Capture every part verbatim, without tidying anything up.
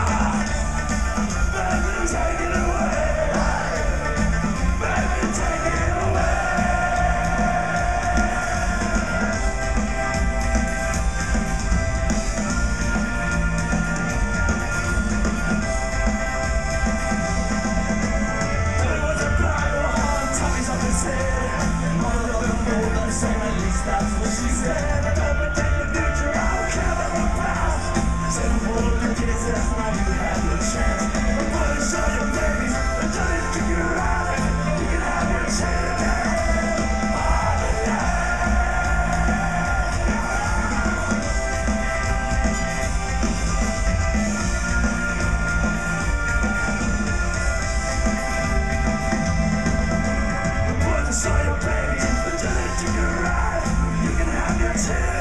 That's what she said. Don't predict the future, I don't care about the past. Said the world of kids, that's now you have your chance. I'm gonna show you babies, until you figure out you can have your chance. I'm gonna show you babies, until you figure out you can have your chance.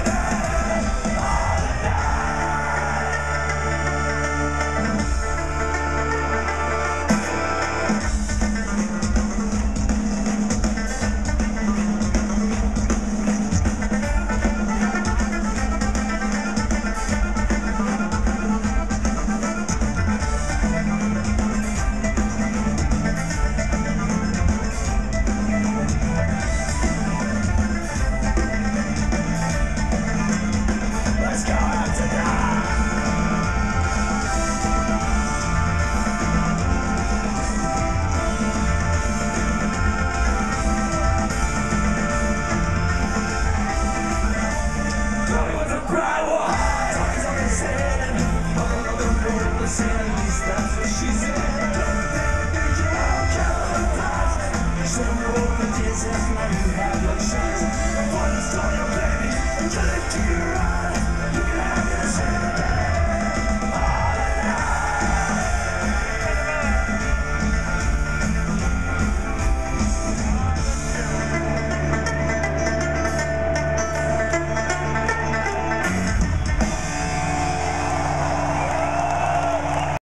Cry, what? Talking on the sand, I'm on the road, the sand.